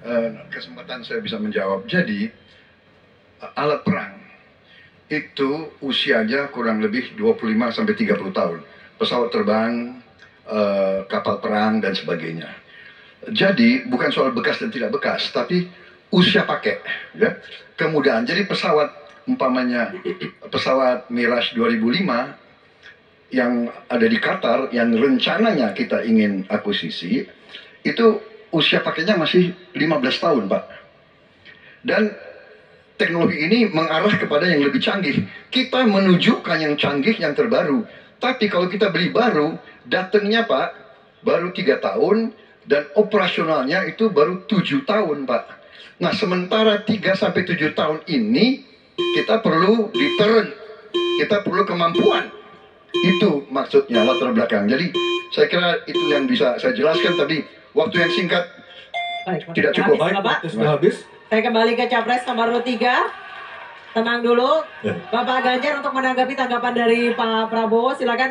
kesempatan saya bisa menjawab. Jadi alat perang itu usianya kurang lebih 25-30 tahun. Pesawat terbang, kapal perang dan sebagainya. Jadi bukan soal bekas dan tidak bekas, tapi usia pakai, ya. Kemudahan. Jadi pesawat umpamanya pesawat Mirage 2005 yang ada di Qatar yang rencananya kita ingin akuisisi itu usia pakainya masih 15 tahun, Pak. Dan teknologi ini mengarah kepada yang lebih canggih. Kita menunjukkan yang canggih, yang terbaru. Tapi kalau kita beli baru, datangnya Pak, baru 3 tahun, dan operasionalnya itu baru 7 tahun, Pak. Nah, sementara 3-7 tahun ini, kita perlu deterrent, kita perlu kemampuan. Itu maksudnya latar belakang. Jadi, saya kira itu yang bisa saya jelaskan, tapi waktu yang singkat tidak cukup. Baik, waktu sudah habis. Saya kembali ke Capres nomor 3. Tenang dulu, Bapak Ganjar untuk menanggapi tanggapan dari Pak Prabowo, silakan.